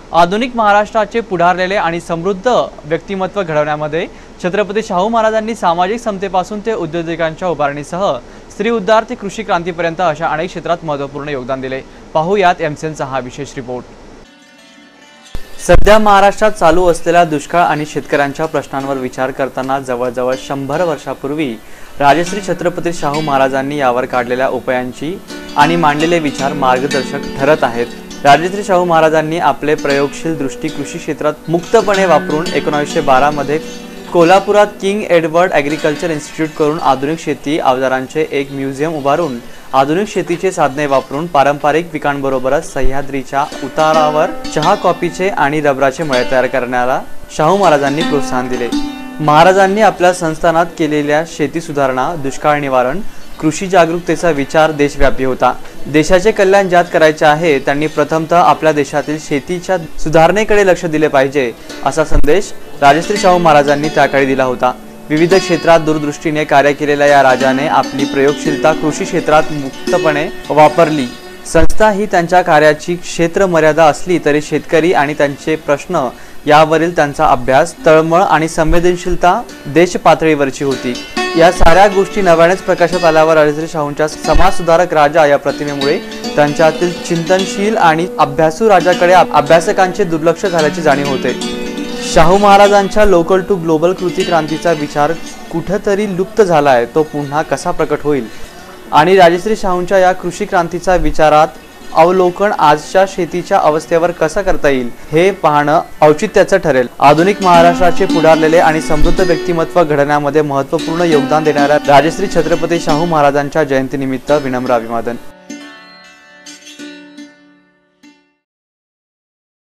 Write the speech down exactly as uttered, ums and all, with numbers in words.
आधुनिक महाराष्ट्राचे पुढारलेले आणि समृद्ध व्यक्तिमत्व घडवण्यामध्ये छत्रपती शाहू महाराजांनी सामाजिक समतेपासून ते उद्योजकांच्या उभारणीसह स्त्री उद्धार ते कृषी क्रांतीपर्यंत अशा अनेक क्षेत्रात महत्त्वपूर्ण योगदान दिले। पाहूयात एमसीएनचा हा विशेष रिपोर्ट। सध्या महाराष्ट्रात चालू असलेल्या दुष्काळ आणि शेतकऱ्यांच्या प्रश्नांवर विचार करताना जवळजवळ शंभर वर्षापूर्वी राजश्री छत्रपती शाहू महाराजांनी यावर काढलेल्या उपायांची आणि मांडलेले विचार मार्गदर्शक ठरत आहेत। राजश्री शाहू महाराजांनी आपले प्रयोगशील दृष्टी कृषी क्षेत्रात मुक्तपणे वापरून एकोणीसशे बारा मध्ये कोल्हापुरात किंग एडवर्ड ॲग्रिकल्चर इन्स्टिट्यूट करून आधुनिक शेती अवजारांचे एक म्युझियम उभारून आधुनिक शेतीचे साधने वापरून पारंपरिक पिकांबरोबरच सह्याद्रीच्या उतारावर चहा, कॉफीचे आणि रबराचे मळे तयार करण्याला शाहू महाराजांनी प्रोत्साहन दिले। महाराजांनी आपल्या संस्थानात केलेल्या शेती सुधारणा, दुष्काळ निवारण, कृषी जागरूकतेचा विचार देशव्यापी होता। देशाचे कल्याण ज्यात करायचे आहे त्यांनी प्रथमतः आपल्या देशातील शेतीच्या सुधारणेकडे लक्ष दिले पाहिजे असा संदेश राजश्री शाहू महाराजांनी त्याकाळी दिला होता। विविध क्षेत्रात दूरदृष्टीने कार्य केलेल्या या राजाने आपली प्रयोगशीलता कृषी क्षेत्रात मुक्तपणे वापरली। संस्था ही त्यांच्या कार्याची क्षेत्र मर्यादा असली तरी शेतकरी आणि त्यांचे प्रश्न यावरील त्यांचा अभ्यास, तळमळ आणि संवेदनशीलता देश पातळीवरची होती। या साऱ्या गोष्टी नव्यानेच प्रकाशात आल्यावर राजश्री शाहूंच्या समाज सुधारक राजा या प्रतिमेमुळे त्यांच्यातील चिंतनशील आणि अभ्यासू राजाकडे अभ्यासकांचे दुर्लक्ष झाल्याची जाणीव होते। शाहू महाराजांच्या लोकल टू ग्लोबल कृती क्रांतीचा विचार कुठेतरी लुप्त झाला आहे, तो पुन्हा कसा प्रकट होईल आणि राजश्री शाहूंच्या या कृषी क्रांतीचा विचारात अवलोकन आजच्या शेतीच्या अवस्थेवर कसं करता येईल हे पाहणं औचित्याचं ठरेल। आधुनिक महाराष्ट्राचे पुढारलेले आणि समृद्ध व्यक्तिमत्व घडवण्यामध्ये महत्त्वपूर्ण योगदान देणाऱ्या राजश्री छत्रपती शाहू महाराजांच्या जयंतीनिमित्त विनम्र अभिवादन।